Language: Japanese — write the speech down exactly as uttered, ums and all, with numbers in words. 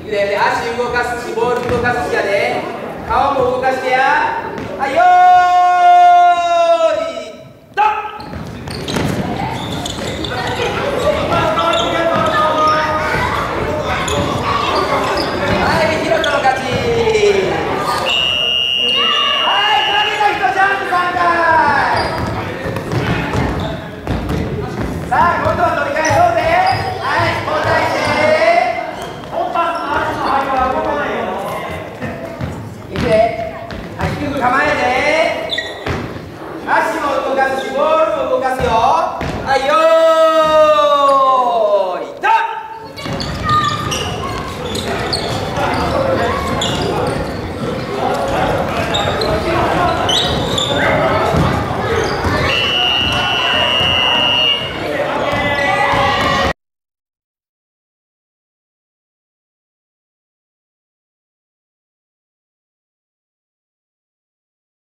くで、足動かすし、ボール動かすしやで。顔も動かしてや。はいよー。